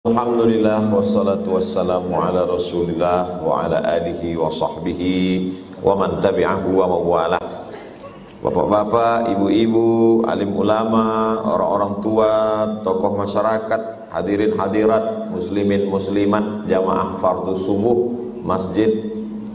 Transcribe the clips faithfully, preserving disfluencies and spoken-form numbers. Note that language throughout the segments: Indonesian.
Alhamdulillah wassalatu wassalamu ala rasulillah wa ala alihi wa sahbihi wa man tabi'ahu wa mawala. Bapak-bapak, ibu-ibu, alim ulama, orang-orang tua, tokoh masyarakat, hadirin hadirat, muslimin muslimat, jamaah fardu subuh Masjid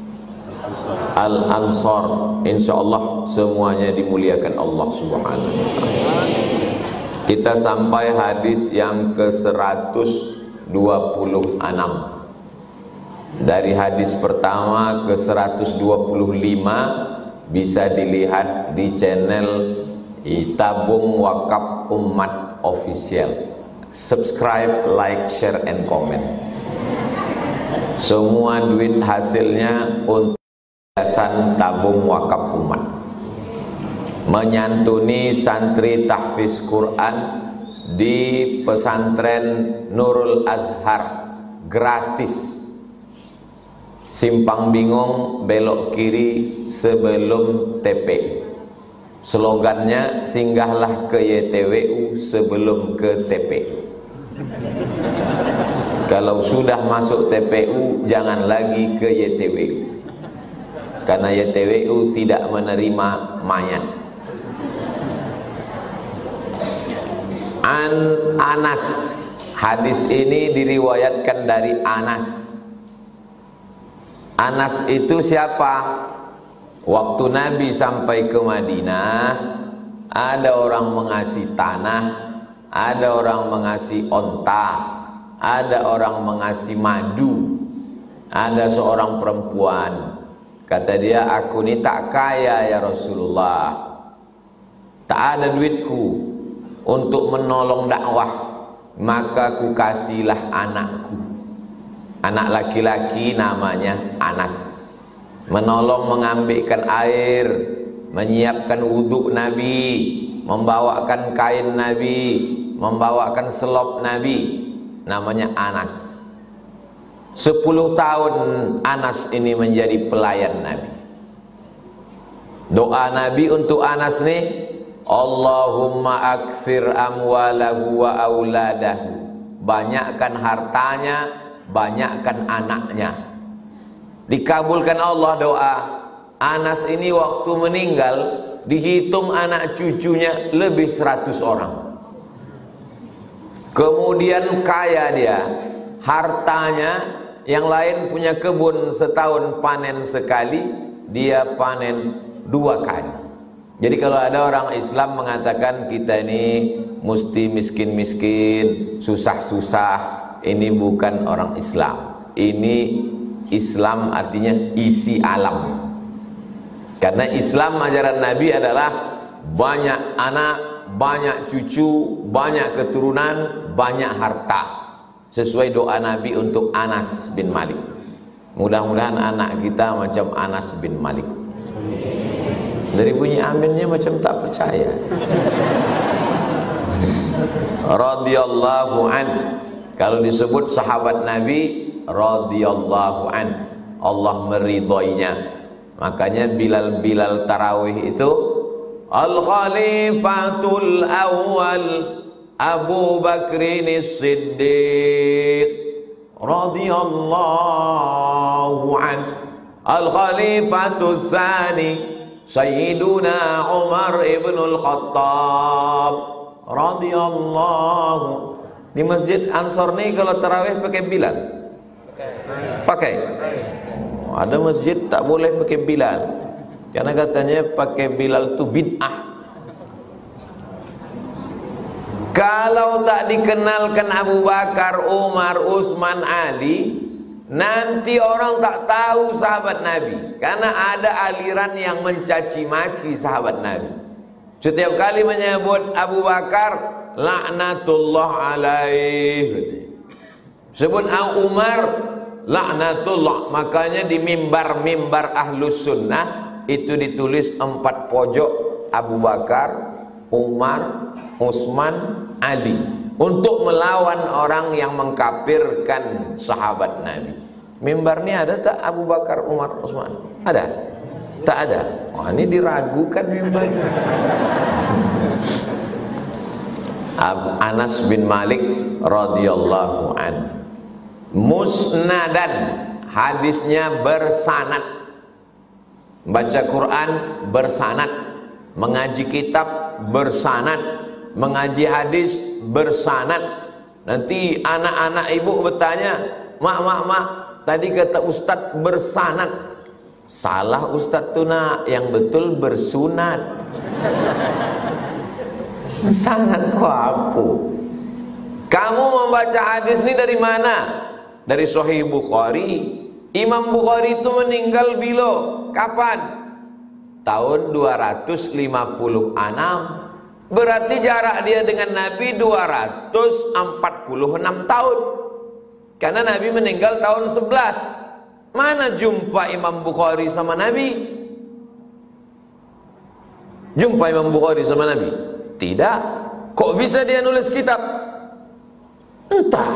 Al-Ansar, insyaallah semuanya dimuliakan Allah Subhanahu wa taala. Kita sampai hadis yang ke seratus dua puluh enam. Dari hadis pertama ke seratus dua puluh lima bisa dilihat di channel Tabung Wakaf Umat Official. Subscribe, like, share, and comment. Semua duit hasilnya untuk yayasan Tabung Wakaf Umat, menyantuni santri tahfiz Quran di pesantren Nurul Azhar gratis. Simpang Bingung belok kiri sebelum T P U. Slogannya, singgahlah ke Y T W U sebelum ke T P U. Kalau sudah masuk T P U jangan lagi ke Y T W U, karena Y T W U tidak menerima mayat. An Anas, hadis ini diriwayatkan dari Anas. Anas itu siapa? Waktu Nabi sampai ke Madinah, ada orang mengasih tanah, ada orang mengasih onta, ada orang mengasih madu. Ada seorang perempuan, kata dia, aku ini tak kaya ya Rasulullah, tak ada duitku untuk menolong dakwah, maka ku kasihlah anakku. Anak laki-laki namanya Anas, menolong mengambilkan air, menyiapkan wudhu Nabi, membawakan kain Nabi, membawakan selop Nabi. Namanya Anas. Sepuluh tahun Anas ini menjadi pelayan Nabi. Doa Nabi untuk Anas nih, Allahumma aksir amwalahu wa auladahu, banyakkan hartanya, banyakkan anaknya. Dikabulkan Allah doa. Anas ini waktu meninggal dihitung anak cucunya lebih seratus orang. Kemudian kaya dia, hartanya, yang lain punya kebun setahun panen sekali, dia panen dua kali. Jadi kalau ada orang Islam mengatakan kita ini mesti miskin-miskin, susah-susah, ini bukan orang Islam. Ini Islam artinya isi alam. Karena Islam ajaran Nabi adalah banyak anak, banyak cucu, banyak keturunan, banyak harta. Sesuai doa Nabi untuk Anas bin Malik. Mudah-mudahan anak kita macam Anas bin Malik. Dari bunyi aminnya macam tak percaya. Radhiyallahu an. Kalau disebut sahabat Nabi, radhiyallahu an, Allah meridhoinya. Makanya Bilal-Bilal tarawih itu, Al-Khalifatul Awwal Abu Bakrin As-Siddiq radhiyallahu an. Al-Khalifatul Tsani Sayyiduna Umar ibn al-Khattab radhiyallahu. Di Masjid Ansor nih kalau tarawih pakai Bilal? Pakai. Oh, ada masjid tak boleh pakai Bilal, karena katanya pakai Bilal itu bid'ah. Kalau tak dikenalkan Abu Bakar, Umar, Utsman, Ali, nanti orang tak tahu sahabat Nabi, karena ada aliran yang mencaci maki sahabat Nabi. Setiap kali menyebut Abu Bakar, laknatullah alaih. Sebut Umar, laknatullah. Makanya di mimbar-mimbar Ahlus Sunnah itu ditulis empat pojok Abu Bakar, Umar, Utsman, Ali, untuk melawan orang yang mengkafirkan sahabat Nabi. Mimbar ini ada tak Abu Bakar, Umar, Utsman? Ada? Tak ada. Wah, ini diragukan mimbar. Anas bin Malik radhiyallahu an. Musnadan, hadisnya bersanad. Baca Quran bersanad, mengaji kitab bersanad, mengaji hadis bersanad. Nanti anak-anak ibu bertanya, mak mak mak, tadi kata ustadz bersanad. Salah ustadz tuh nak, yang betul bersunat. Sanad kok apa? Kamu membaca hadis ini dari mana? Dari Sahih Bukhari. Imam Bukhari itu meninggal bilo kapan? Tahun dua ratus lima puluh enam. Berarti jarak dia dengan Nabi dua ratus empat puluh enam tahun. Karena Nabi meninggal tahun sebelas. Mana jumpa Imam Bukhari sama Nabi? Jumpa Imam Bukhari sama Nabi? Tidak. Kok bisa dia nulis kitab? Entah.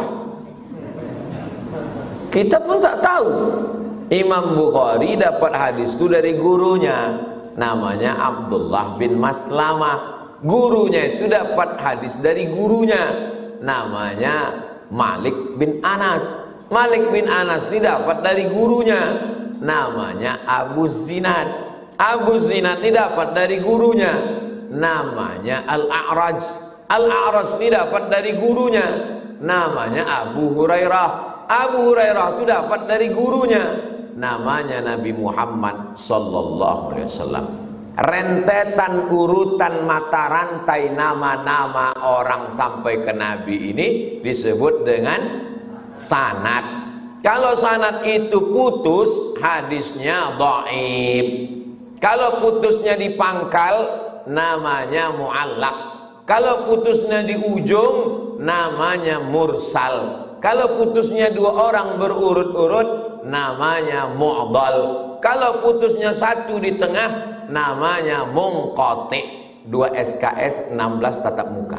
Kita pun tak tahu. Imam Bukhari dapat hadis itu dari gurunya, namanya Abdullah bin Maslamah. Gurunya itu dapat hadis dari gurunya, namanya Malik bin Anas. Malik bin Anas ini dapat dari gurunya, namanya Abu Zinad. Abu Zinad ini dapat dari gurunya, namanya Al-A'raj. Al-A'raj ini dapat dari gurunya, namanya Abu Hurairah. Abu Hurairah itu dapat dari gurunya, namanya Nabi Muhammad sallallahu alaihi wasallam. Rentetan urutan mata rantai nama-nama orang sampai ke Nabi ini disebut dengan sanad. Kalau sanad itu putus, hadisnya dhaif. Kalau putusnya di pangkal, namanya mu'allaq. Kalau putusnya di ujung, namanya mursal. Kalau putusnya dua orang berurut-urut, namanya mu'dal. Kalau putusnya satu di tengah, namanya munqati. Dua S K S, enam belas tatap muka.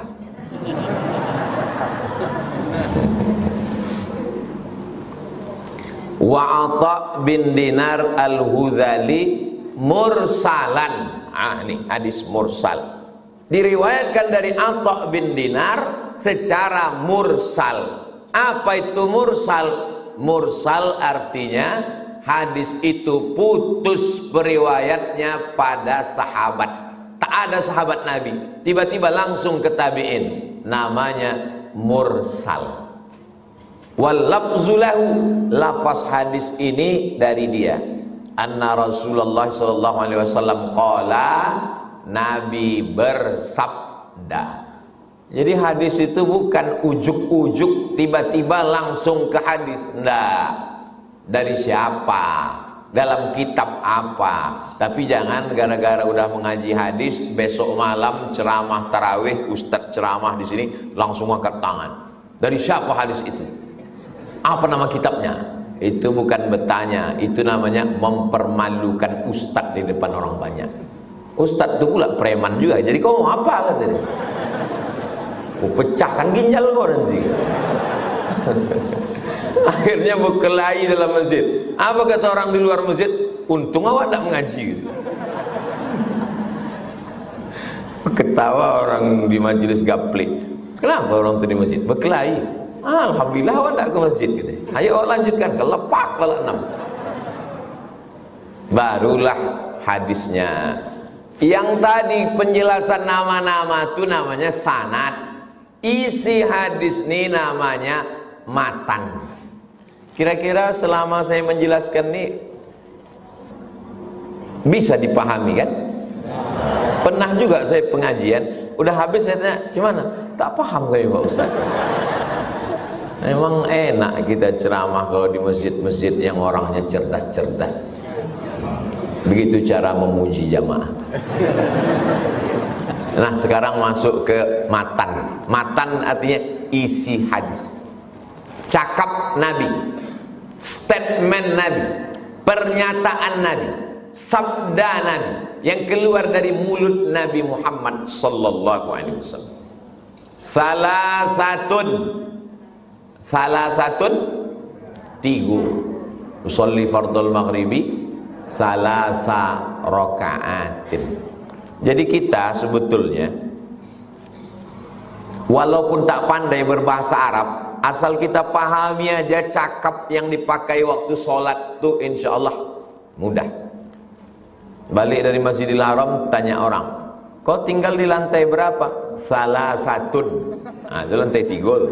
Wa'ata bin Dinar al-Hudhali mursalan. Ah, ini hadis mursal. Diriwayatkan dari Atha bin Dinar secara mursal. Apa itu mursal? Mursal artinya hadis itu putus periwayatnya pada sahabat. Tak ada sahabat Nabi, tiba-tiba langsung ke tabi'in. Namanya mursal. Wal lafzu lahu, lafaz hadis ini dari dia. Anna Rasulullah sallallahu alaihi wasallam qala, Nabi bersabda. Jadi hadis itu bukan ujuk-ujuk tiba-tiba langsung ke hadis. Enggak. Dari siapa? Dalam kitab apa? Tapi jangan gara-gara udah mengaji hadis, besok malam ceramah tarawih, ustadz ceramah di sini langsung angkat tangan. Dari siapa hadis itu? Apa nama kitabnya? Itu bukan bertanya, itu namanya mempermalukan ustadz di depan orang banyak. Ustadz itu pula preman juga. Jadi kau mau apa katanya? Ku pecahkan ginjal kau nanti. Akhirnya berkelahi dalam masjid. Apa kata orang di luar masjid? Untung awak tak mengaji gitu. Ketawa orang di majelis gaplik. Kenapa orang itu di masjid? Berkelahi. Alhamdulillah awak tak ke masjid gitu. Ayo awak lanjutkan, kelepak bala enam. Barulah hadisnya. Yang tadi penjelasan nama-nama itu namanya sanad. Isi hadis ini namanya matan. Kira-kira selama saya menjelaskan ini bisa dipahami kan? Pernah juga saya pengajian, udah habis saya tanya, "Gimana? Tak paham kayaknya Pak Ustaz." Memang enak kita ceramah kalau di masjid-masjid yang orangnya cerdas-cerdas. Begitu cara memuji jamaah. Nah, sekarang masuk ke matan. Matan artinya isi hadis. Cakap Nabi, statement Nabi, pernyataan Nabi, sabda Nabi yang keluar dari mulut Nabi Muhammad sallallahu alaihi wasallam. Salah satun, salah satun tiga. Usolli fardul maghribi salasa rakaatin. Jadi kita sebetulnya Walaupun tak pandai berbahasa Arab, asal kita pahami aja cakap yang dipakai waktu sholat tuh insya Allah mudah. Balik dari Masjidil Haram, tanya orang, kau tinggal di lantai berapa? Salah satun. Nah, itu lantai tiga tuh.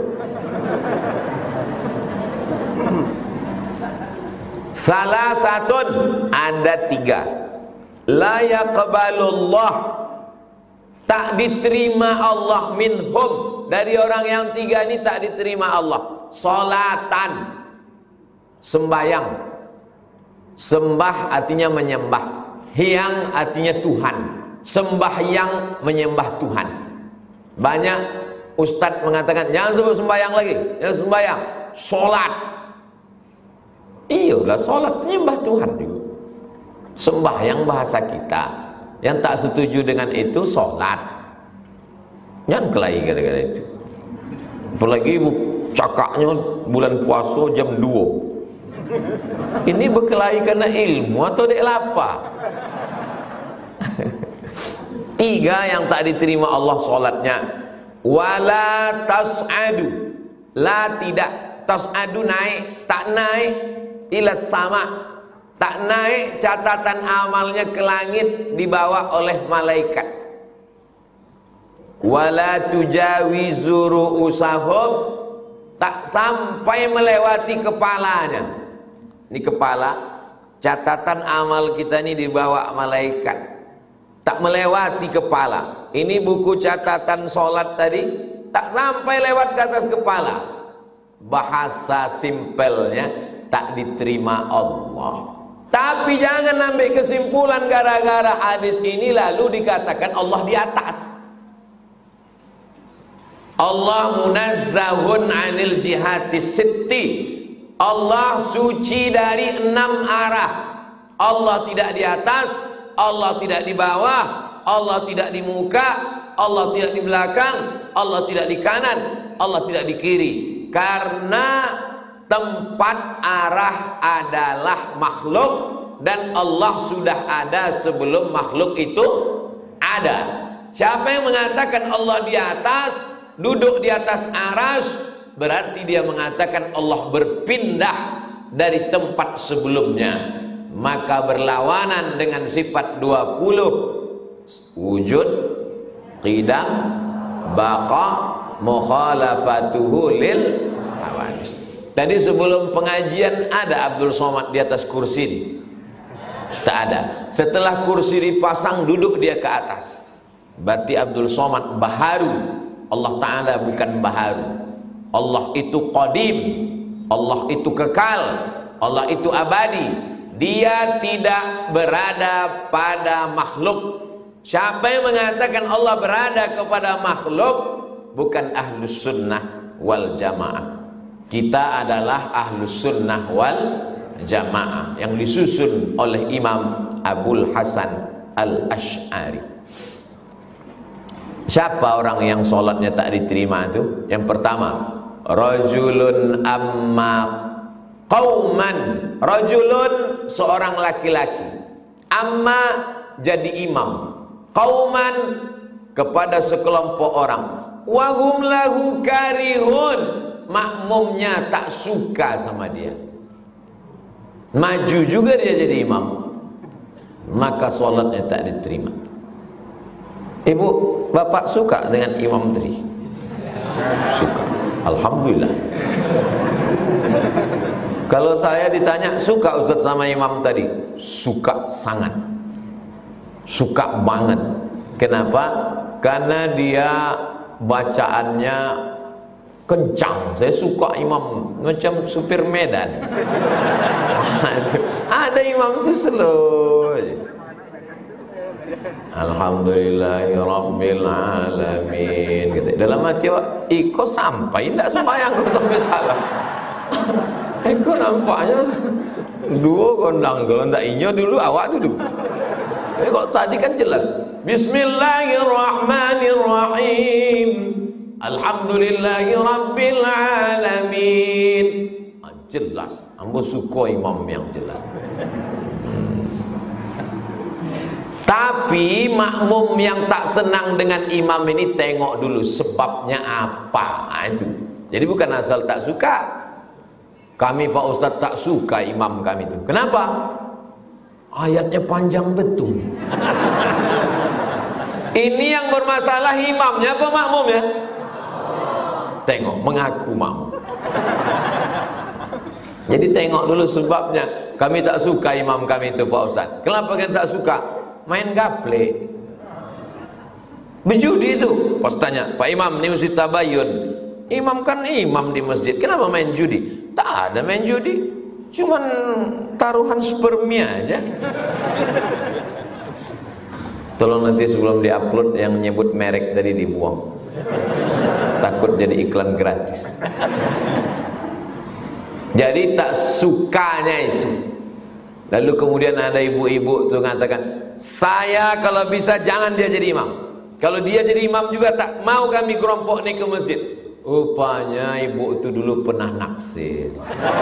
Salah satun, ada tiga. La yaqbalullah, tak diterima Allah minhum, dari orang yang tiga ini tak diterima Allah. Salatan, sembayang. Sembah artinya menyembah, hyang artinya Tuhan. Sembahyang menyembah Tuhan. Banyak ustadz mengatakan jangan sebut sembahyang lagi, jangan sembahyang, solat. Iyalah, solat menyembah Tuhan juga. Sembahyang bahasa kita. Yang tak setuju dengan itu solat. Jangan kelahi gara-gara itu. Apalagi cakaknya bulan puasa jam dua. Ini berkelahi karena ilmu atau dek lapar? Tiga yang tak diterima Allah solatnya. Wala tas'adu, la tidak, tas'adu naik, tak naik ila sama, tak naik catatan amalnya ke langit dibawa oleh malaikat. Wala tujawizu ru'usahum, tak sampai melewati kepalanya. Ini kepala, catatan amal kita ini dibawa malaikat, tak melewati kepala. Ini buku catatan sholat tadi, tak sampai lewat ke atas kepala. Bahasa simpelnya, tak diterima Allah. Tapi jangan ambil kesimpulan gara-gara hadis ini lalu dikatakan Allah di atas. Allah munazzahun anil jihati sitti, Allah suci dari enam arah. Allah tidak di atas, Allah tidak di bawah, Allah tidak di muka, Allah tidak di belakang, Allah tidak di kanan, Allah tidak di kiri. Karena tempat arah adalah makhluk, dan Allah sudah ada sebelum makhluk itu ada. Siapa yang mengatakan Allah di atas, duduk di atas aras, berarti dia mengatakan Allah berpindah dari tempat sebelumnya. Maka berlawanan dengan sifat dua puluh, wujud, qidam, baqa, mukhalafatuhu lil hawadis. Tadi sebelum pengajian ada Abdul Somad di atas kursi ini? Tak ada. Setelah kursi dipasang, duduk dia ke atas. Berarti Abdul Somad baharu. Allah Ta'ala bukan baharu. Allah itu qadim, Allah itu kekal, Allah itu abadi. Dia tidak berada pada makhluk. Siapa yang mengatakan Allah berada kepada makhluk, bukan ahlus sunnah wal jamaah. Kita adalah ahlus sunnah wal jamaah yang disusun oleh Imam Abul Hasan Al-Ash'ari. Siapa orang yang sholatnya tak diterima itu? Yang pertama, rajulun amma qauman, rajulun seorang laki-laki, amma jadi imam, qauman kepada sekelompok orang, wahum lahu karihun, makmumnya tak suka sama dia, maju juga dia jadi imam, maka sholatnya tak diterima. Ibu, bapak suka dengan imam tadi? Suka, alhamdulillah. Kalau saya ditanya, suka Ustaz sama imam tadi? Suka sangat, suka banget. Kenapa? Karena dia bacaannya kencang. Saya suka imam macam supir Medan. Ada imam itu slow. Alhamdulillahirabbil alamin gitu. Dalam hati awak, iko sampai ndak sembahyang kok sampai salah. Iko nampaknya dua gondang, kalau ndak inyo dulu awak dulu. Tapi kok tadi kan jelas. Bismillahirrahmanirrahim. Alhamdulillahirabbil alamin. Ah, jelas. Ambo suka imam yang jelas. Tapi makmum yang tak senang dengan imam ini tengok dulu sebabnya apa. Nah, itu. Jadi bukan asal tak suka. Kami Pak Ustadz tak suka imam kami itu. Kenapa? Ayatnya panjang betul. Ini yang bermasalah imamnya apa makmumnya? Tengok, mengaku makmum. Jadi tengok dulu sebabnya. Kami tak suka imam kami itu Pak Ustadz. Kenapa kalian tak suka? Main gaple, berjudi itu. Pas tanya, Pak Imam ini mesti tabayun. Imam kan imam di masjid, kenapa main judi? Tak ada main judi, cuman taruhan spermia aja. Tolong nanti sebelum diupload yang menyebut merek tadi dibuang, takut jadi iklan gratis. Jadi tak sukanya itu. Lalu kemudian ada ibu-ibu tuh mengatakan, saya kalau bisa jangan dia jadi imam. Kalau dia jadi imam juga tak mau kami kelompok ini ke masjid. Rupanya ibu itu dulu pernah naksir.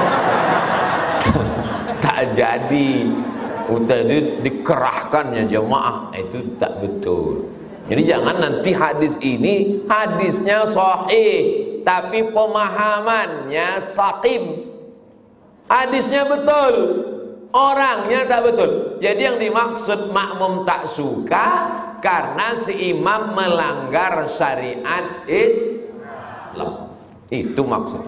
Tak jadi. Tadi dikerahkannya jemaah, itu tak betul. Jadi jangan nanti hadis ini hadisnya sahih tapi pemahamannya saqim. Hadisnya betul, orangnya tak betul. Jadi yang dimaksud makmum tak suka karena si imam melanggar syariat Islam. Itu maksud.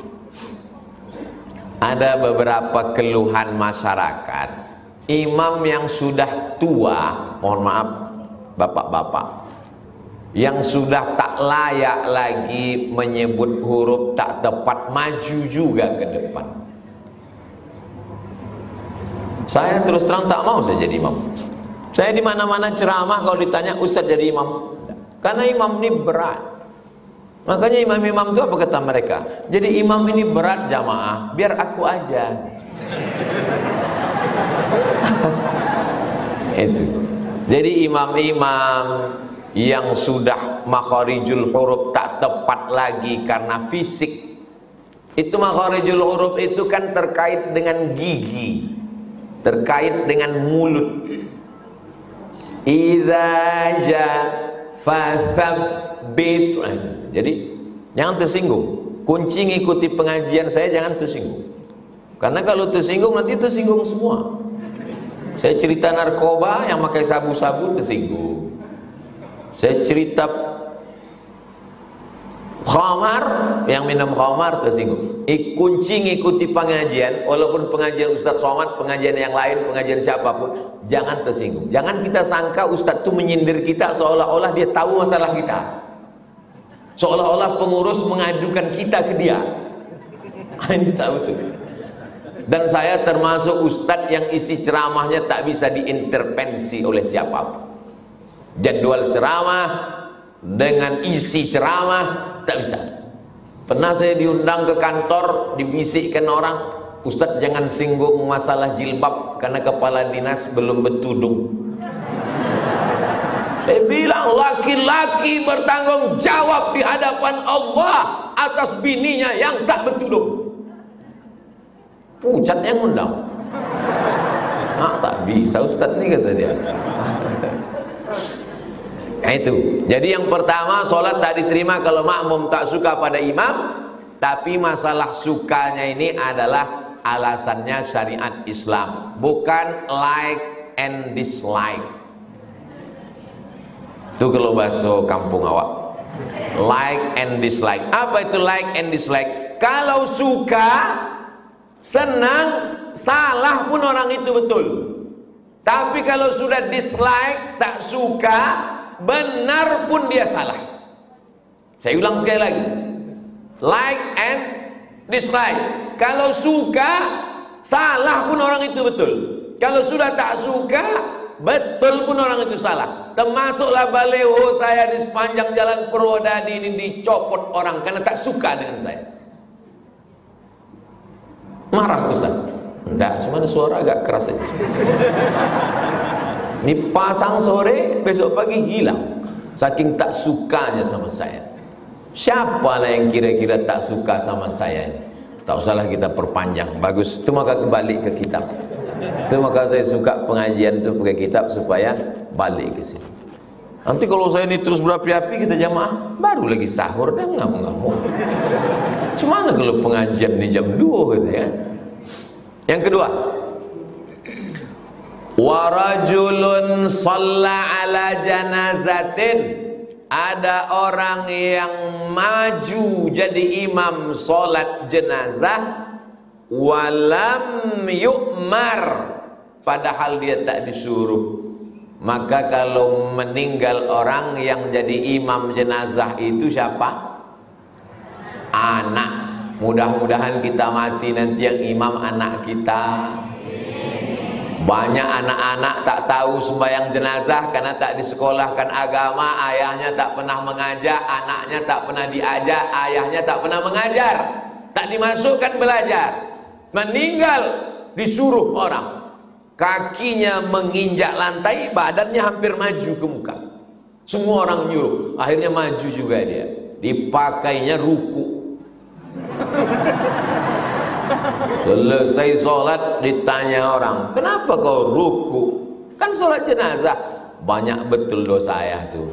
Ada beberapa keluhan masyarakat, imam yang sudah tua, mohon maaf bapak-bapak, yang sudah tak layak lagi menyebut huruf tak tepat, maju juga ke depan. Saya terus terang tak mau saya jadi imam. Saya di mana-mana ceramah kalau ditanya Ustadz jadi imam, karena imam ini berat. Makanya imam-imam itu apa kata mereka? Jadi imam ini berat jamaah, biar aku aja. Itu. Jadi imam-imam yang sudah makharijul huruf tak tepat lagi karena fisik. Itu makharijul huruf itu kan terkait dengan gigi, terkait dengan mulut. Idza ja fathabbit. Jadi jangan tersinggung. Kunci ngikuti pengajian saya, jangan tersinggung. Karena kalau tersinggung nanti tersinggung semua. Saya cerita narkoba yang pakai sabu-sabu tersinggung. Saya cerita khamar yang minum khamar tersinggung. I, kunci ngikuti pengajian, walaupun pengajian Ustadz Somad, pengajian yang lain, pengajian siapapun, jangan tersinggung. Jangan kita sangka Ustadz itu menyindir kita seolah-olah dia tahu masalah kita, seolah-olah pengurus mengadukan kita ke dia. Ini tak betul. Dan saya termasuk Ustadz yang isi ceramahnya tak bisa diintervensi oleh siapapun. Jadwal ceramah dengan isi ceramah tak bisa. Pernah saya diundang ke kantor, dibisikkan orang, Ustadz jangan singgung masalah jilbab karena kepala dinas belum bertudung. Saya bilang laki-laki bertanggung jawab di hadapan Allah atas bininya yang tak bertudung. Pucat yang undang. Ah, tak bisa Ustadz nih kata dia. Nah itu. Jadi yang pertama, sholat tak diterima kalau makmum tak suka pada imam. Tapi masalah sukanya ini adalah alasannya syariat Islam, bukan like and dislike. Itu kalau bahasa kampung awak, like and dislike. Apa itu like and dislike? Kalau suka, senang, salah pun orang itu betul. Tapi kalau sudah dislike, tak suka, benar pun dia salah. Saya ulang sekali lagi, like and dislike. Kalau suka, salah pun orang itu betul. Kalau sudah tak suka, betul pun orang itu salah. Termasuklah baleho saya di sepanjang jalan Purwodadi ini dicopot orang karena tak suka dengan saya. Marah Ustaz? Enggak, cuma suara agak keras aja. Dipasang sore, besok pagi hilang. Saking tak sukanya sama saya. Siapalah yang kira-kira tak suka sama saya? Tak usahlah kita perpanjang. Bagus. Itu maka kembali ke kitab. Itu maka saya suka pengajian itu pakai kitab supaya balik ke sini. Nanti kalau saya ini terus berapi-api kita jamaah, baru lagi sahur dan ngamuk-ngamuk. Cuma kalau pengajian di jam dua gitu ya. Yang kedua, wa rajulun shalla ala janazatin. Ada orang yang maju jadi imam solat jenazah walam yu'mar, padahal dia tak disuruh. Maka kalau meninggal orang yang jadi imam jenazah itu siapa? Anak. Mudah-mudahan kita mati nanti yang imam anak kita. Banyak anak-anak tak tahu sembahyang jenazah karena tak disekolahkan agama, ayahnya tak pernah mengajar, anaknya tak pernah diajar, ayahnya tak pernah mengajar, tak dimasukkan belajar. Meninggal disuruh orang, kakinya menginjak lantai, badannya hampir maju ke muka. Semua orang nyuruh, akhirnya maju juga dia. Dipakainya ruku. Selesai sholat ditanya orang, kenapa kau ruku? Kan sholat jenazah. Banyak betul dosa ayah tuh.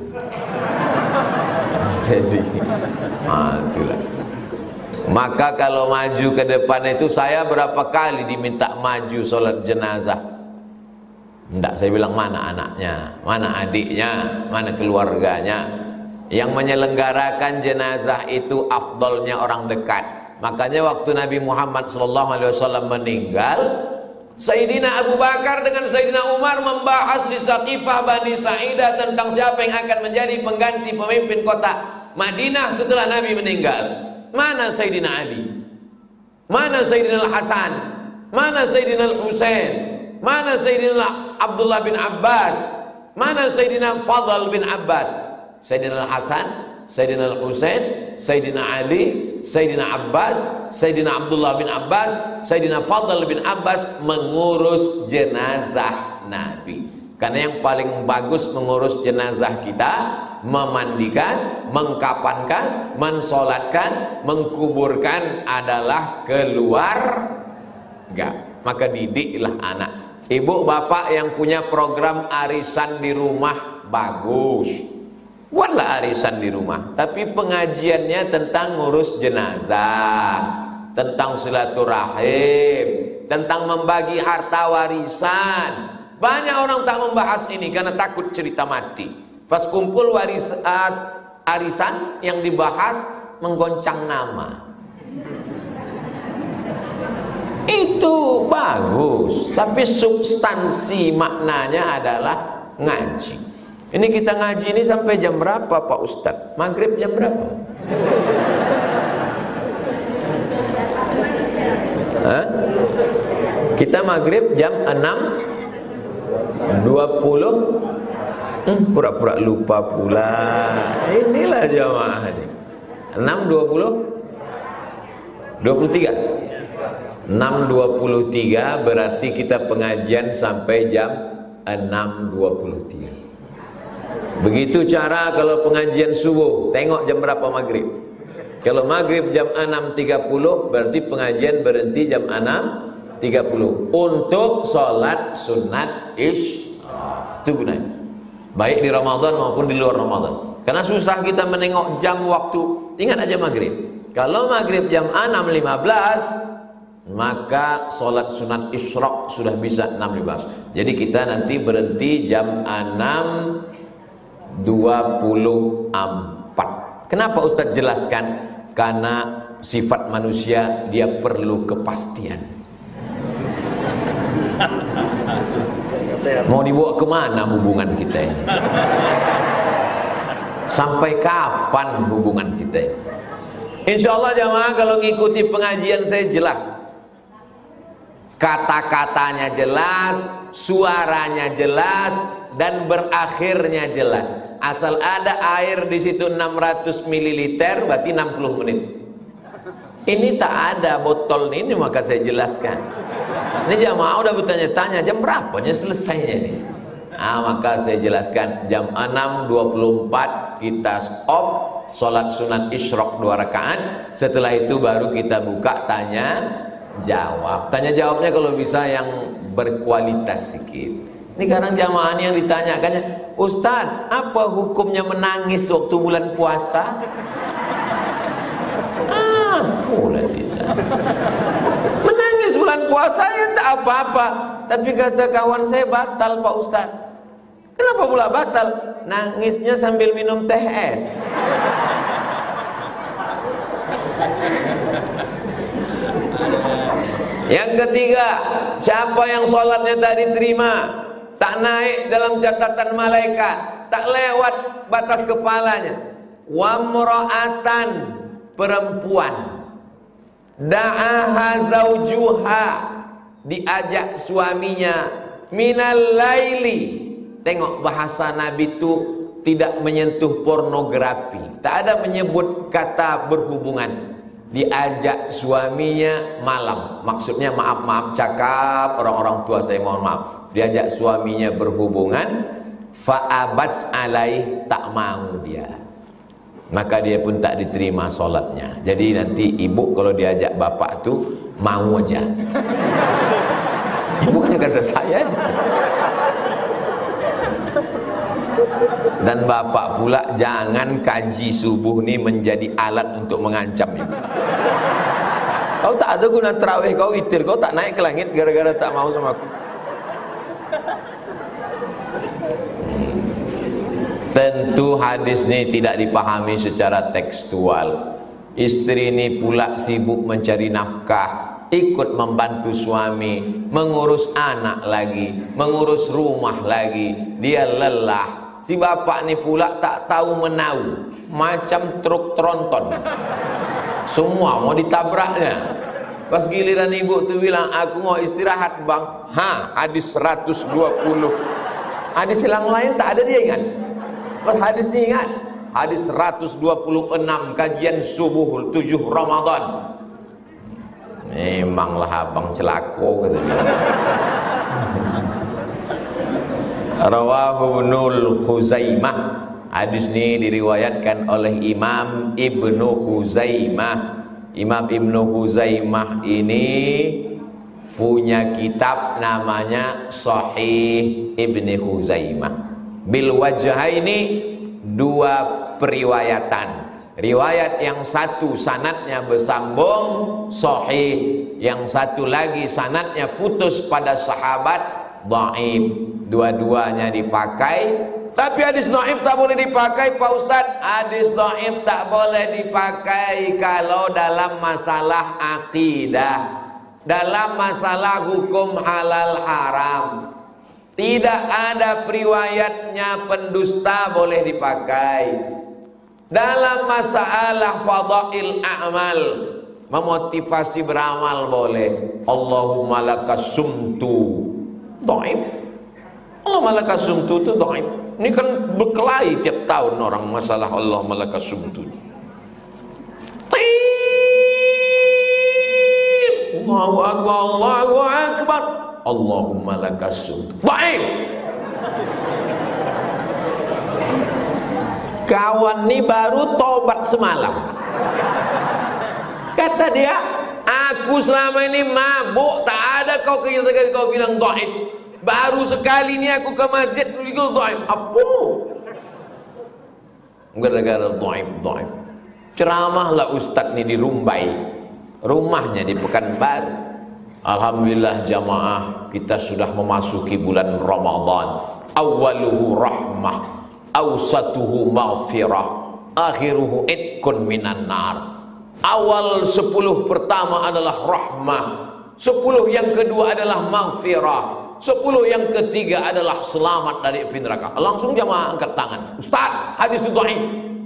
Jadi ah, itulah. Maka kalau maju ke depan itu, saya berapa kali diminta maju sholat jenazah. Enggak, saya bilang mana anaknya, mana adiknya, mana keluarganya. Yang menyelenggarakan jenazah itu afdolnya orang dekat. Makanya waktu Nabi Muhammad shallallahu alaihi wasallam meninggal, Sayyidina Abu Bakar dengan Sayyidina Umar membahas di Saqifah Bani Sa'idah tentang siapa yang akan menjadi pengganti pemimpin kota Madinah setelah Nabi meninggal. Mana Sayyidina Ali? Mana Sayyidina Al-Hasan? Mana Sayyidina Al-Husain? Mana Sayyidina Abdullah bin Abbas? Mana Sayyidina Fadl bin Abbas? Sayyidina Al-Hasan, Sayyidina Al-Husain, Sayyidina Ali, Sayyidina Abbas, Sayyidina Abdullah bin Abbas, Sayyidina Fadl bin Abbas mengurus jenazah Nabi. Karena yang paling bagus mengurus jenazah kita, memandikan, mengkafankan, mensolatkan, mengkuburkan adalah keluarga. Maka didiklah anak. Ibu bapak yang punya program arisan di rumah, bagus. Buatlah arisan di rumah, tapi pengajiannya tentang ngurus jenazah, tentang silaturahim, tentang membagi harta warisan. Banyak orang tak membahas ini karena takut cerita mati. Pas kumpul warisan, arisan yang dibahas menggoncang nama. Itu bagus, tapi substansi maknanya adalah ngaji. Ini kita ngaji ini sampai jam berapa Pak Ustadz? Maghrib jam berapa? Hah? Kita maghrib jam enam dua puluh. Hmm, pura-pura lupa pula. Inilah jamaah ini. enam dua puluh dua puluh tiga. enam dua puluh tiga berarti kita pengajian sampai jam enam dua puluh tiga. Begitu cara kalau pengajian subuh, tengok jam berapa maghrib. Kalau maghrib jam enam tiga puluh berarti pengajian berhenti jam enam tiga puluh untuk sholat sunat isya. Itu gunanya, baik di Ramadan maupun di luar Ramadan. Karena susah kita menengok jam waktu. Ingat aja maghrib. Kalau maghrib jam enam lima belas, maka sholat sunat isyraq sudah bisa enam lima belas. Jadi kita nanti berhenti jam enam dua puluh empat. Kenapa Ustadz jelaskan? Karena sifat manusia dia perlu kepastian. Mau dibawa kemana hubungan kita ini? Sampai kapan hubungan kita ini? Insya Allah jamaah kalau ngikuti pengajian saya jelas, kata-katanya jelas, suaranya jelas, dan berakhirnya jelas. Asal ada air di situ enam ratus mililiter berarti enam puluh menit. Ini tak ada botol ini, maka saya jelaskan. Ini jamaah udah bertanya-tanya jam berapanya selesainya ini. Ah, maka saya jelaskan jam enam dua puluh empat kita off, sholat sunat isyraq dua rakaat. Setelah itu baru kita buka tanya jawab. Tanya jawabnya kalau bisa yang berkualitas sedikit. Ini kadang jamaah ini yang ditanyakannya, Ustaz, apa hukumnya menangis waktu bulan puasa? Ah, pula ditanya. Menangis bulan puasa ya tak apa-apa. Tapi kata kawan saya, batal Pak Ustaz. Kenapa pula batal? Nangisnya sambil minum teh es. Yang ketiga, siapa yang sholatnya tak diterima, tak naik dalam catatan malaikat, tak lewat batas kepalanya. Wa mra'atan, perempuan, da'aha zaujuha, diajak suaminya, minal laili. Tengok bahasa Nabi itu tidak menyentuh pornografi, tak ada menyebut kata berhubungan. Diajak suaminya malam, maksudnya maaf-maaf cakap, orang-orang tua saya mohon maaf. Diajak suaminya berhubungan, fa'abats alaih, tak mau dia, maka dia pun tak diterima sholatnya. Jadi nanti ibu kalau diajak bapak tuh mau aja. Bukan kata saya. Dan bapak pula jangan kaji subuh ini menjadi alat untuk mengancam ibu. Kau tak ada guna terawih, kau witir, kau tak naik ke langit gara-gara tak mau sama aku. Hmm. Tentu hadis ini tidak dipahami secara tekstual. Istri ini pula sibuk mencari nafkah, ikut membantu suami, mengurus anak lagi, mengurus rumah lagi, dia lelah. Si bapak ni pula tak tahu menau, macam truk tronton, semua mau ditabraknya. Pas giliran ibu tu bilang, aku mau istirahat bang. Ha, hadis seratus dua puluh. Hadis yang lain tak ada dia ingat. Pas hadis ni ingat, hadis seratus dua puluh enam, kajian subuh tujuh Ramadan. Memanglah abang celako, kata dia. Rawahu Ibnul Khuzaimah. Hadis ini diriwayatkan oleh Imam Ibnu Khuzaimah. Imam Ibnu Khuzaimah ini punya kitab namanya Sahih Ibnu Khuzaimah. Bil wajhaini, dua periwayatan. Riwayat yang satu sanadnya bersambung sahih, yang satu lagi sanadnya putus pada sahabat dhaif. Dua-duanya dipakai. Tapi hadis dhaif tak boleh dipakai Pak Ustadz. Hadis dhaif tak boleh dipakai kalau dalam masalah akidah, dalam masalah hukum halal haram. Tidak ada periwayatnya pendusta boleh dipakai. Dalam masalah fadail a'mal, memotivasi beramal boleh. Allahumma lakas sumtu, dhaif. Allahumma lakas sumtu itu dhaif. Ini kan berkelahi tiap tahun orang masalah Allahumma lakas sumtu. Allahu akbar, Allahu akbar, Allahumma lakas sumtu, dhaif. Kawan ni baru tobat semalam. Kata dia, aku selama ini mabuk, tak ada kau kegiatan kau bilang dhaif. Baru sekali ni aku ke masjid itu dhaif. Apa? Gara-gara dhaif, dhaif. Ceramahlah ustaz ni di Rumbai, rumahnya di Pekanbaru. Alhamdulillah jamaah, kita sudah memasuki bulan Ramadan. Awaluhu rahmah, awsatuhu maghfirah, akhiruhu itkun minan nar. Awal sepuluh pertama adalah rahmah, sepuluh yang kedua adalah maghfirah, sepuluh yang ketiga adalah selamat dari api neraka. Langsung jamaah angkat tangan. Ustaz, hadis itu dhaif.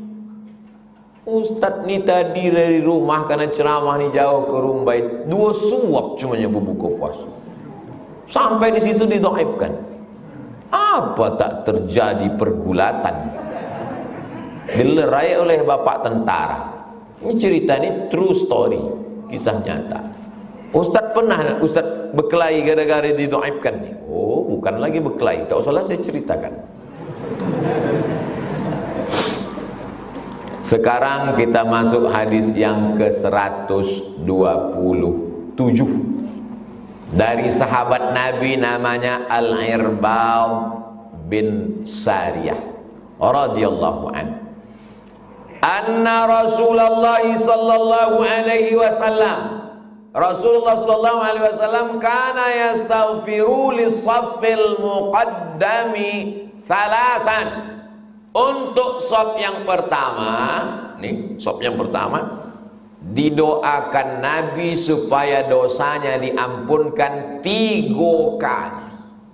Ustaz ni tadi dari rumah karena ceramah ni jauh ke Rumbai, dua suap cumanya berbuka puasa. Sampai di situ didhaifkan. Apa tak terjadi pergulatan? Dilerai oleh bapak tentara. Ini cerita ini true story, kisah nyata. Ustaz pernah Ustaz berkelahi gara-gara didhaifkan nih. Oh, bukan lagi berkelahi, tak usahlah saya ceritakan. Sekarang kita masuk hadis yang ke seratus dua puluh tujuh dari sahabat Nabi namanya Al-Irbad bin Sariyah radhiyallahu anhu. Anna Rasulullah sallallahu alaihi wasallam, Rasulullah sallallahu alaihi wasallam kana yastaghfiru lis-saffil muqaddami thalathan. Untuk sop yang pertama, nih sop yang pertama, didoakan Nabi supaya dosanya diampunkan tiga kali.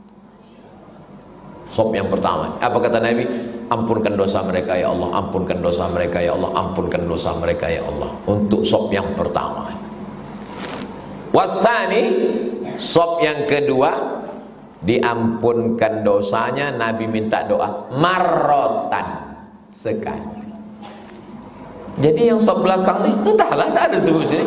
Sop yang pertama, apa kata Nabi? Ampunkan dosa mereka ya Allah, ampunkan dosa mereka ya Allah, ampunkan dosa mereka ya Allah. Untuk sop yang pertama. Wasani, sop yang kedua, diampunkan dosanya, Nabi minta doa marrotan, sekali. Jadi yang sop belakang nih, entahlah, tak ada sebut sini.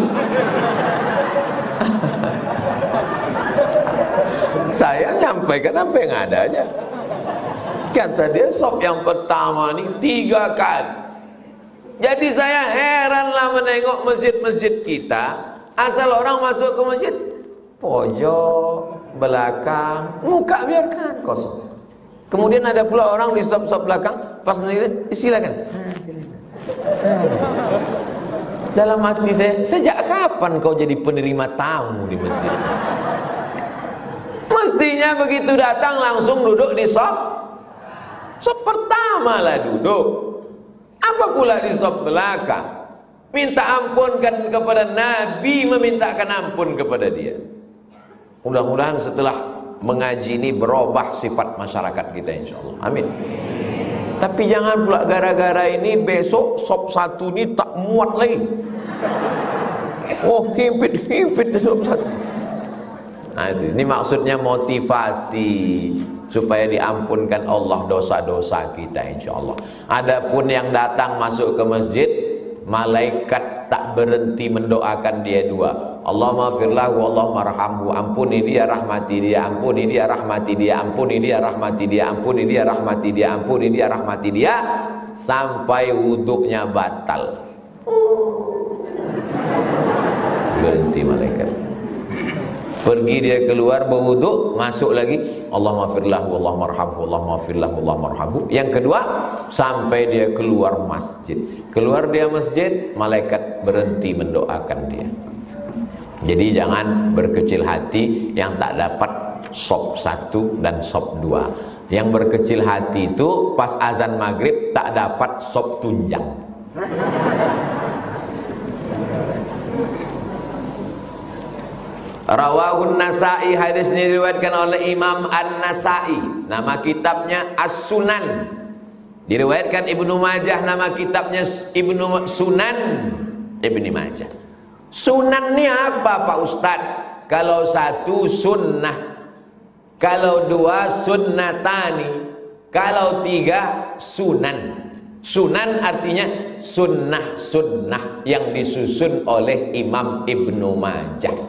Saya nyampaikan apa yang ada aja. Kata dia sop yang pertama nih tiga kali. Jadi saya heranlah menengok masjid-masjid kita, asal orang masuk ke masjid, pojok, belakang, muka biarkan kosong. Kemudian ada pula orang di sop-sop belakang, pas sendiri, silakan. Dalam hati saya, sejak kapan kau jadi penerima tamu di masjid? Mestinya begitu datang langsung duduk di sop. Sop pertama lah duduk. Apa pula di sop belakang? Minta ampunkan kepada Nabi, memintakan ampun kepada dia. Mudah-mudahan setelah mengaji ini berubah sifat masyarakat kita, insya Allah. Amin. Tapi jangan pula gara-gara ini besok sop satu ini tak muat lagi. Oh, himpit-himpit di sop satu. Nah, itu. Ini maksudnya motivasi supaya diampunkan Allah dosa-dosa kita, insya Allah. Adapun yang datang masuk ke masjid, malaikat tak berhenti mendoakan dia dua. Allahumma firlahu, Allahumma rahamhu, ampuni dia, rahmati dia, ampuni dia, rahmati dia, ampuni dia, rahmati dia, ampuni dia, rahmati dia, ampuni dia, rahmati dia, sampai wuduknya batal. Berhenti malaikat. Pergi dia keluar berwuduk, masuk lagi, Allahumma firlahu, Allahumma rahamhu, Allahumma firlahu, Allahumma rahamhu. Yang kedua, sampai dia keluar masjid. Keluar dia masjid, malaikat berhenti mendoakan dia. Jadi jangan berkecil hati yang tak dapat sop satu dan sop dua. Yang berkecil hati itu pas azan maghrib tak dapat sop tunjang. Rawahun Nasa'i, hadis ini diriwayatkan oleh Imam An-Nasa'i. Nama kitabnya As-Sunan. Diriwayatkan Ibnu Majah, nama kitabnya Ibnu Sunan Ibnu Majah. Sunan ini apa Pak Ustadz? Kalau satu sunnah, kalau dua sunnatani, kalau tiga sunan. Sunan artinya sunnah-sunnah yang disusun oleh Imam Ibnu Majah.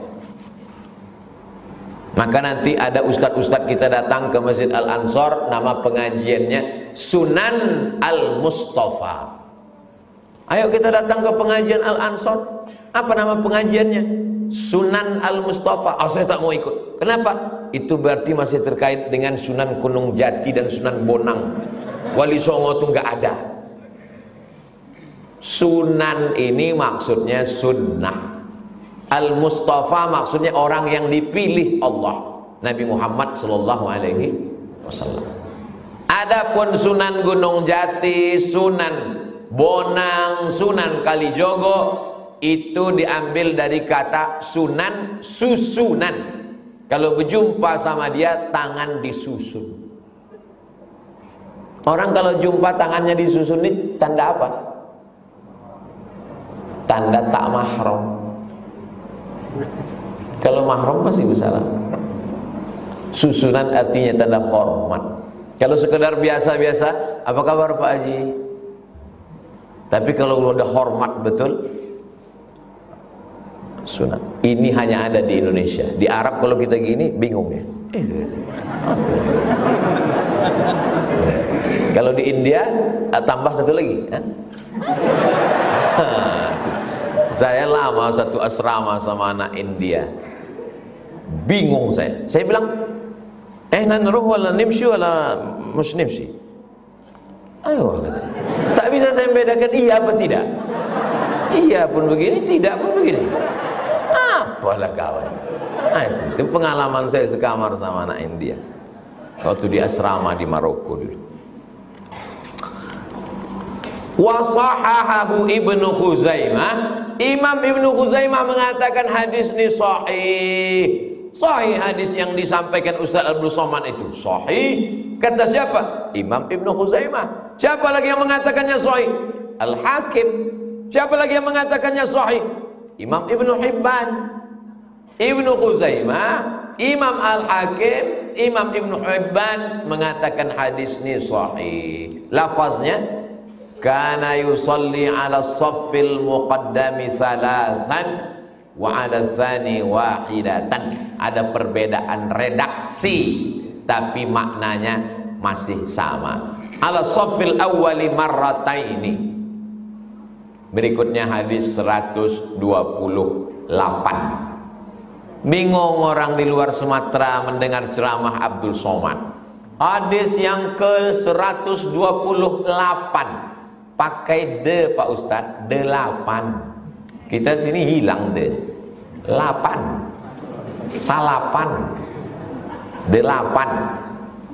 Maka nanti ada ustadz-ustadz kita datang ke Masjid Al-Ansor, nama pengajiannya Sunan Al-Mustafa. Ayo kita datang ke pengajian Al-Ansor. Apa nama pengajiannya? Sunan Al-Mustafa. Oh, saya tak mau ikut. Kenapa? Itu berarti masih terkait dengan Sunan Gunung Jati dan Sunan Bonang. Wali Songo itu nggak ada. Sunan ini maksudnya sunnah. Al-Mustafa maksudnya orang yang dipilih Allah, Nabi Muhammad sallallahu alaihi wasallam. Adapun Sunan Gunung Jati, Sunan Bonang, Sunan Kalijogo itu diambil dari kata sunan, susunan. Kalau berjumpa sama dia tangan disusun. Orang kalau jumpa tangannya disusun ini tanda apa? Tanda tak mahram. Kalau mahram pasti bersalah. Susunan artinya tanda hormat. Kalau sekedar biasa-biasa, apa kabar Pak Haji? Tapi kalau udah hormat betul, sunat. Ini hanya ada di Indonesia. Di Arab kalau kita gini bingung ya. Eh, kalau di India tambah satu lagi. Saya lama satu asrama sama anak India. Bingung saya. Saya bilang, eh nanruh wala nimshi wala mus nimshi. Ayo, kata. Tak bisa saya membedakan iya apa tidak. Iya pun begini, tidak pun begini. Apalah kawan. Nah, itu, itu pengalaman saya sekamar sama anak India waktu di asrama di Maroko dulu. Wasahahahu Ibnu Khuzaimah. Imam Ibnu Khuzaimah mengatakan hadis ini sahih. Sahih hadis yang disampaikan Ustaz Abdul Somad itu sahih. Kata siapa? Imam Ibnu Khuzaimah. Siapa lagi yang mengatakannya sahih? Al-Hakim. Siapa lagi yang mengatakannya sahih? Imam Ibnu Hibban. Ibnu Khuzaimah, Imam Al-Hakim, Imam Ibnu Hibban mengatakan hadis ini sahih. Lafaznya kana yusalli ala saffil muqaddami thalathan wa ala thani wahidatan. Ada perbedaan redaksi tapi maknanya masih sama. Ala saffil awwali marrataini. Berikutnya hadis seratus dua puluh delapan. Bingung orang di luar Sumatera mendengar ceramah Abdul Somad. Hadis yang ke seratus dua puluh delapan pakai de Pak Ustadz, delapan. Kita sini hilang de. Delapan. Salapan. Delapan.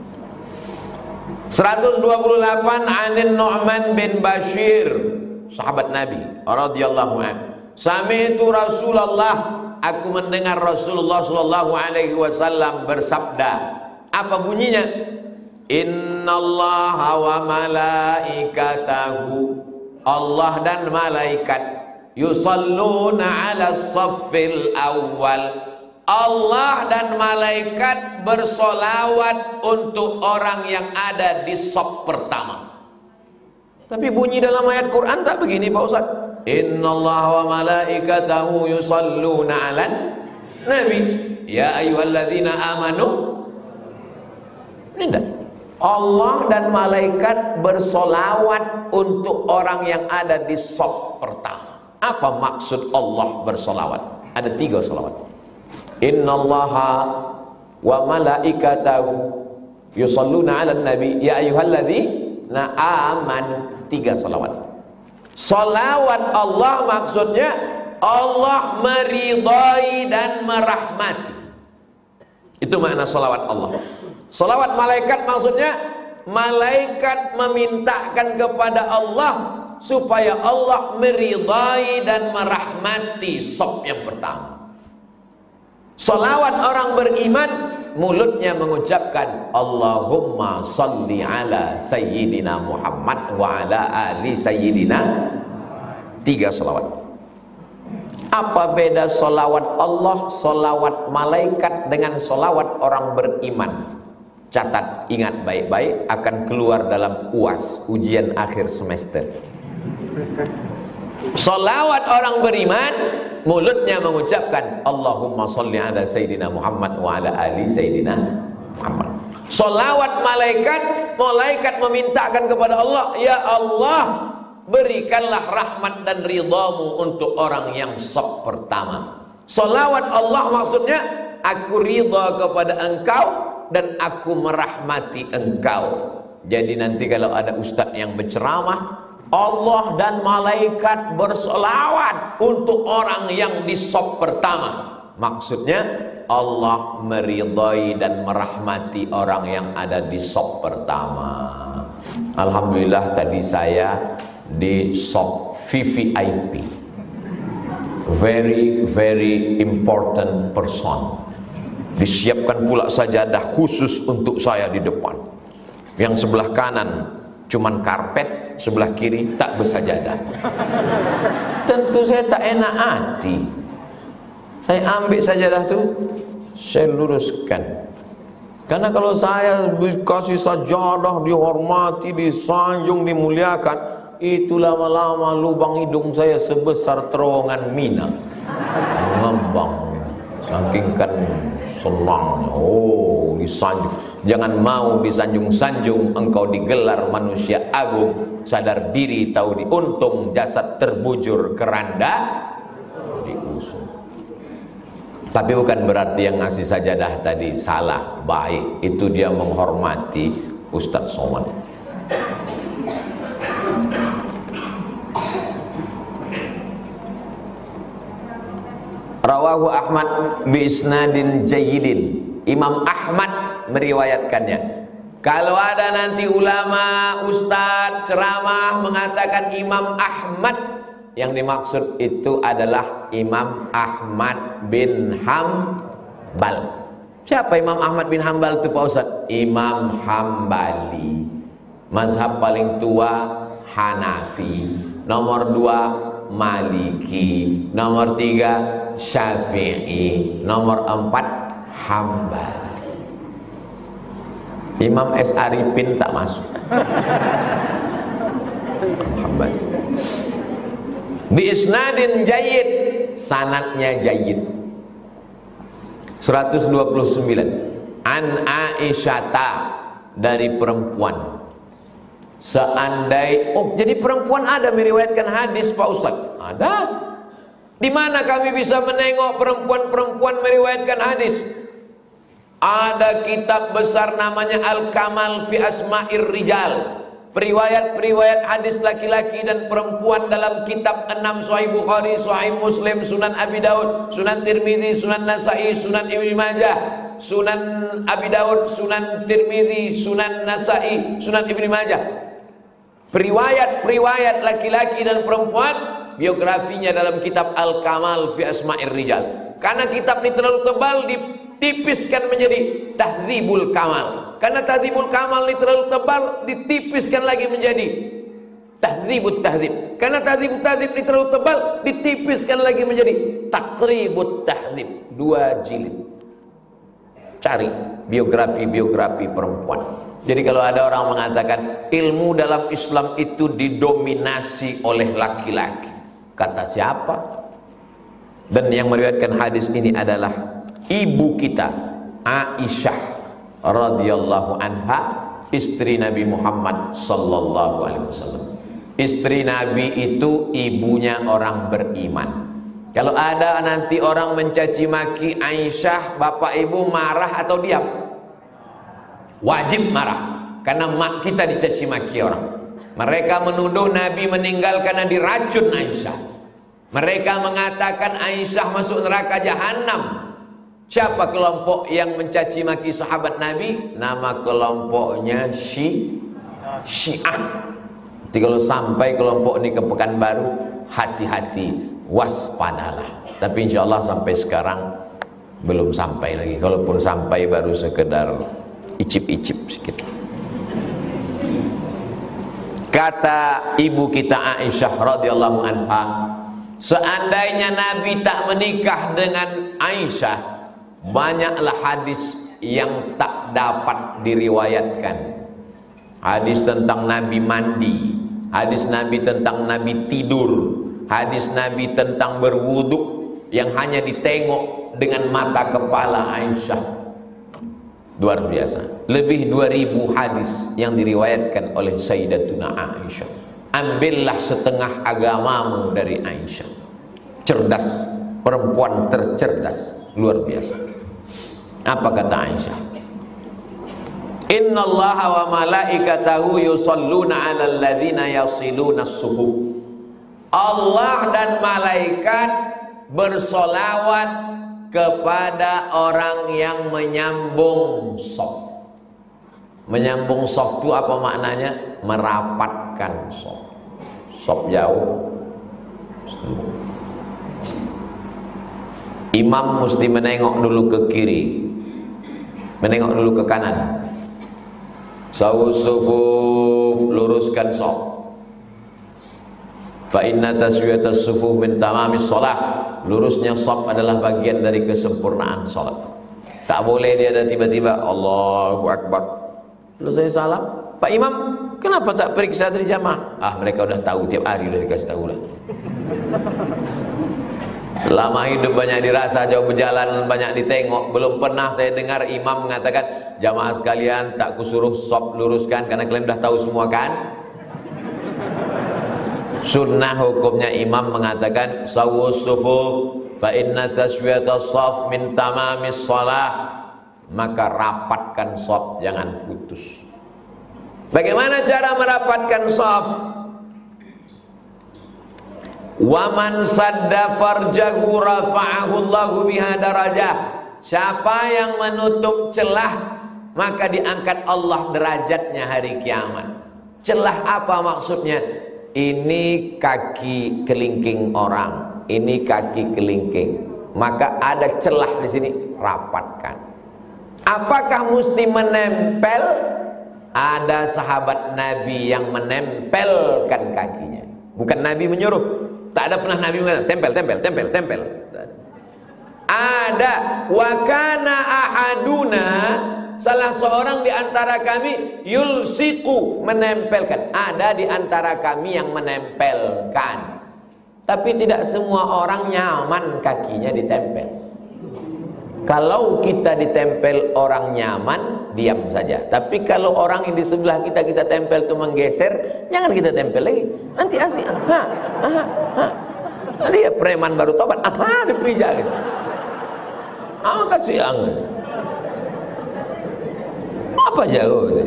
seratus dua puluh delapan Anin Nu'man bin Bashir, sahabat Nabi radhiyallahu anhu. Sami'tu Rasulullah, aku mendengar Rasulullah sallallahu alaihi wasallam bersabda. Apa bunyinya? Innallaha wa malaikatahu, Allah dan malaikat, yusalluna ala saffil awal, Allah dan malaikat bersolawat untuk orang yang ada di saf pertama. Tapi bunyi dalam ayat Quran tak begini Pak Ustaz. Innallaha wa malaikatahu yusalluna 'alan nabi ya ayyuhalladzina amanu. Ini enggak. Allah dan malaikat bersolawat untuk orang yang ada di saf pertama. Apa maksud Allah bersolawat? Ada tiga solawat. Innallaha wa malaikatahu yusalluna 'alan nabi ya ayyuhalladzina amanu. Tiga solawat. Salawat Allah maksudnya Allah meridai dan merahmati. Itu makna salawat Allah. Salawat malaikat maksudnya malaikat memintakan kepada Allah supaya Allah meridai dan merahmati saf yang pertama. Salawat orang beriman mulutnya mengucapkan Allahumma salli ala sayyidina Muhammad wa ala ali sayyidina. Tiga salawat. Apa beda salawat Allah, salawat malaikat dengan salawat orang beriman? Catat, ingat baik-baik, akan keluar dalam U A S, ujian akhir semester. Salawat orang beriman mulutnya mengucapkan Allahumma salli ala sayyidina Muhammad wa ala ali sayyidina Muhammad. Salawat malaikat, malaikat memintakan kepada Allah, ya Allah, berikanlah rahmat dan ridhamu untuk orang yang saf pertama. Salawat Allah maksudnya aku ridha kepada engkau dan aku merahmati engkau. Jadi nanti kalau ada ustadz yang berceramah, Allah dan malaikat bersolawat untuk orang yang di saf pertama. Maksudnya Allah meridai dan merahmati orang yang ada di saf pertama. Alhamdulillah tadi saya di saf V V I P, very very important person. Disiapkan pula sajadah khusus untuk saya di depan. Yang sebelah kanan cuman karpet, sebelah kiri tak bersajadah. Tentu saya tak enak hati. Saya ambil sajadah tu, saya luruskan. Karena kalau saya kasih sajadah, dihormati, disanjung, dimuliakan, itu lama-lama lubang hidung saya sebesar terowongan Mina, ngembang. saking kan senang, oh disanjung. Jangan mau disanjung-sanjung, engkau digelar manusia agung. Sadar diri tahu diuntung, jasad terbujur keranda diusung. Tapi bukan berarti yang ngasih sajadah tadi salah, baik. Itu dia menghormati Ustadz Somad. Rawahu Ahmad bi isnadin jayyidin. Imam Ahmad meriwayatkannya. Kalau ada nanti ulama, ustadz, ceramah mengatakan Imam Ahmad, yang dimaksud itu adalah Imam Ahmad bin Hambal. Siapa Imam Ahmad bin Hambal itu Pak Ustadz? Imam Hambali. Mazhab paling tua Hanafi. Nomor dua Maliki. Nomor tiga Syafi'i. Nomor empat Hambali. Imam S. Arifin tak masuk. Hambali. Bi isnadin jayyid, sanadnya jayyid. seratus dua puluh sembilan. An Aisyata, dari perempuan. Seandai, oh jadi perempuan ada meriwayatkan hadis Pak Ustadz? Ada. Di mana kami bisa menengok perempuan-perempuan meriwayatkan hadis? Ada kitab besar namanya Al-Kamal fi Asma'ir Rijal. Periwayat-periwayat hadis laki-laki dan perempuan dalam kitab enam, Sahih Bukhari, Sahih Muslim, Sunan Abi Daud, Sunan Tirmidzi, Sunan Nasa'i, Sunan Ibnu Majah, Sunan Abi Daud, Sunan Tirmidzi, Sunan Nasa'i, Sunan Ibnu Majah. Periwayat-periwayat laki-laki dan perempuan, biografinya dalam kitab Al-Kamal fi Asma'ir Rijal. Karena kitab ini terlalu tebal, ditipiskan menjadi Tahdzibul Kamal. Karena Tahdzibul Kamal ini terlalu tebal, ditipiskan lagi menjadi Tahdzibut Tahdzib. Karena Tahdzibut Tahdzib ini terlalu tebal, ditipiskan lagi menjadi Taqribut Tahdzib. Dua jilid. Cari biografi-biografi perempuan. Jadi kalau ada orang mengatakan ilmu dalam Islam itu didominasi oleh laki-laki, kata siapa? Dan yang meriwayatkan hadis ini adalah ibu kita, Aisyah radhiyallahu anha, istri Nabi Muhammad sallallahu alaihi wasallam. Istri Nabi itu ibunya orang beriman. Kalau ada nanti orang mencaci maki Aisyah, bapak ibu marah atau diam? Wajib marah, karena mak kita dicaci maki orang. Mereka menuduh Nabi meninggal karena diracun Aisyah. Mereka mengatakan Aisyah masuk neraka jahanam. Siapa kelompok yang mencaci maki sahabat Nabi? Nama kelompoknya Syi Syiah. Jadi kalau sampai kelompok ini ke Pekanbaru, hati-hati, waspadalah. Tapi insya Allah sampai sekarang belum sampai lagi. Kalaupun sampai baru sekedar icip-icip sedikit. Kata ibu kita Aisyah radhiyallahu anha, seandainya Nabi tak menikah dengan Aisyah, banyaklah hadis yang tak dapat diriwayatkan. Hadis tentang Nabi mandi, hadis Nabi tentang Nabi tidur, hadis Nabi tentang berwuduk yang hanya ditengok dengan mata kepala Aisyah. Luar biasa. Lebih dua ribu hadis yang diriwayatkan oleh Sayyidatuna Aisyah. Ambillah setengah agamamu dari Aisyah. Cerdas, perempuan tercerdas, luar biasa. Apa kata Aisyah? Innallaha wa malaikatahu yusalluna 'alal ladzina yasiluna as-suhuf. Allah dan malaikat bersolawat kepada orang yang menyambung shaf. Menyambung shaf itu apa maknanya? Merapatkan shaf. Shaf jauh, imam mesti menengok dulu ke kiri, menengok dulu ke kanan. Sawu sufuf, luruskan shaf. Fa inna taswiyatas sufuf min tamamis shalah. Lurusnya shaf adalah bagian dari kesempurnaan salat. Tak boleh dia ada tiba-tiba Allahu Akbar, selesai salam, Pak Imam kenapa tak periksa dari jamaah? Ah, mereka udah tahu, tiap hari udah dikasih tahu lah. Lama hidup banyak dirasa, jauh berjalan banyak ditengok. Belum pernah saya dengar imam mengatakan, jamaah sekalian tak kusuruh sop luruskan karena kalian sudah tahu semua kan. Sunnah hukumnya imam mengatakan sawu sufuf fa inna taswiyatas shaf min tamamis shalah, maka rapatkan shaf, jangan putus. Bagaimana cara merapatkan shaf? Wa man sadda farjahu rafa'ahu Allahu biha darajah. Siapa yang menutup celah, maka diangkat Allah derajatnya hari kiamat. Celah apa maksudnya? Ini kaki kelingking orang, ini kaki kelingking, maka ada celah di sini, rapatkan. Apakah mesti menempel? Ada sahabat Nabi yang menempelkan kakinya, bukan Nabi menyuruh. Tak ada pernah Nabi mengatakan tempel, tempel, tempel, tempel. Ada. Wa kana ahaduna, salah seorang di antara kami yulsiku, menempelkan. Ada di antara kami yang menempelkan. Tapi tidak semua orang nyaman kakinya ditempel. Kalau kita ditempel orang nyaman, diam saja. Tapi kalau orang yang di sebelah kita kita tempel itu menggeser, jangan kita tempel lagi. Nanti asik. Ha, ha, ha. Dia preman baru tobat. Ah, diprija gitu. Ah, kasih angin. Apa jauh sih?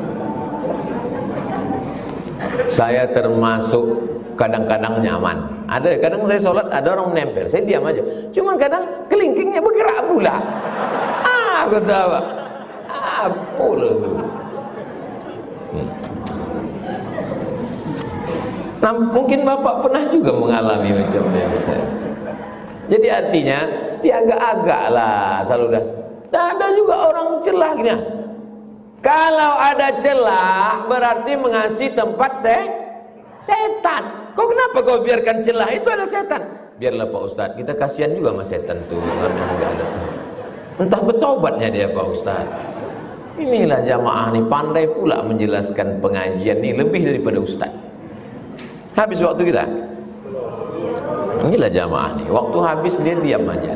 Saya termasuk kadang-kadang nyaman. Ada kadang saya sholat ada orang menempel, saya diam aja. Cuman kadang kelingkingnya bergerak pula. Ah, aku tahu. Ah, pula. Hmm. Nah, mungkin Bapak pernah juga mengalami macam yang saya. Jadi artinya dia agak-agak lah selalu dah. Dan ada juga orang celah gini. Kalau ada celah berarti mengasih tempat se setan. Kau kenapa kau biarkan celah itu ada setan? Biarlah Pak Ustadz, kita kasihan juga sama setan tuh. Entah bertobatnya dia Pak Ustadz. Inilah jamaah nih pandai pula menjelaskan pengajian nih lebih daripada Ustadz. Habis waktu kita. Inilah jamaah nih, waktu habis dia diam aja.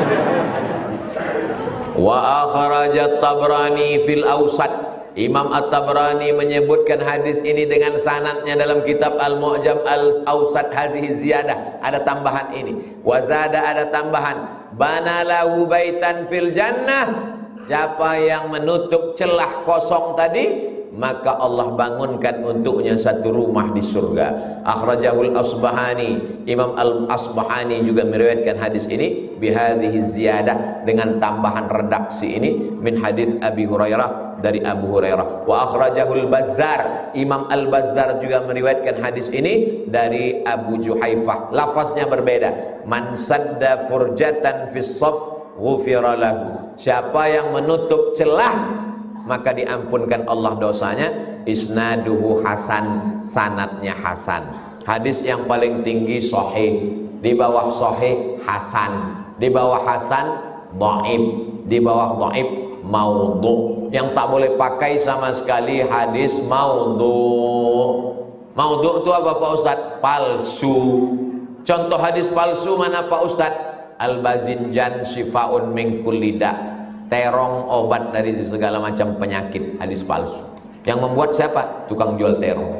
Wa akhrajat Tabrani fil Awsat. Imam At-Tabrani menyebutkan hadis ini dengan sanadnya dalam kitab Al-Mu'jam Al-Awsat hazihi ziyadah. Ada tambahan ini. Wazada ada tambahan. Bana lahu baitan fil jannah. Siapa yang menutup celah kosong tadi, maka Allah bangunkan untuknya satu rumah di surga. Akhrajahul Asbahani. Imam Al-Asbahani juga meriwayatkan hadis ini bihadhihi ziyadah, dengan tambahan redaksi ini, min hadis Abi Hurairah, dari Abu Hurairah. Wa akhrajahul Bazzar. Imam Al-Bazzar juga meriwayatkan hadis ini dari Abu Juhaifah. Lafaznya berbeda. Man sadda furjatan fis shaf ghufira lahu. Siapa yang menutup celah maka diampunkan Allah dosanya. Isnaduhu hasan, sanadnya hasan. Hadis yang paling tinggi sahih, di bawah sahih hasan, di bawah hasan dhaif, di bawah dhaif maudhu. Yang tak boleh pakai sama sekali hadis maudhu. Maudhu itu apa Pak Ustaz? Palsu. Contoh hadis palsu mana Pak Ustaz? Al-bazinjan shifaun min kulli da. Terong obat dari segala macam penyakit. Hadis palsu. Yang membuat siapa? Tukang jual terong.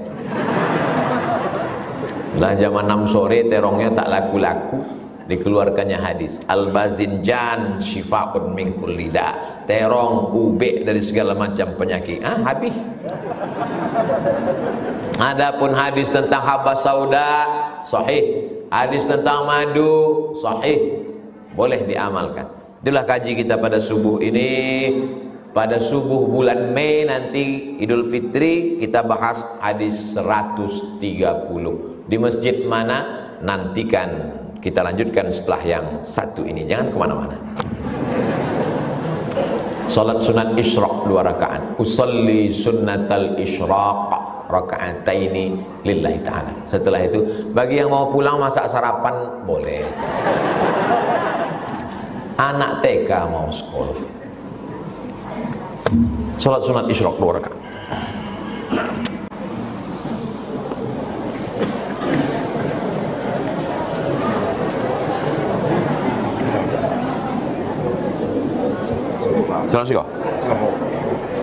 Nah, zaman enam sore terongnya tak laku-laku, dikeluarkannya hadis al-bazinjan shifaun min kulli da. Terong ube dari segala macam penyakit. Ah, habis. Adapun hadis tentang habas sauda sahih, hadis tentang madu sahih, boleh diamalkan. Itulah kaji kita pada subuh ini. Pada subuh bulan Mei nanti Idul Fitri kita bahas hadis seratus tiga puluh. Di masjid mana? Nantikan kita lanjutkan setelah yang satu ini. Jangan kemana-mana. Salat sunat isyraq dua rakaat. Usalli sunnatal isyraq raka'ataini lillahi ta'ala. Setelah itu bagi yang mau pulang masak sarapan boleh. Anak T K mau sekolah. Salat sunat isyraq dua rakaat. Assalamualaikum. Assalamualaikum.